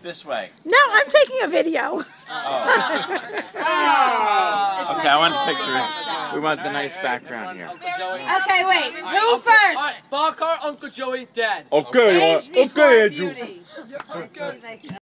This way. No, I'm taking a video. Okay, I want the picture. We want the nice background here. Okay, wait. Who first? Bar car, Uncle Joey, Dad. Okay, Age before okay, beauty.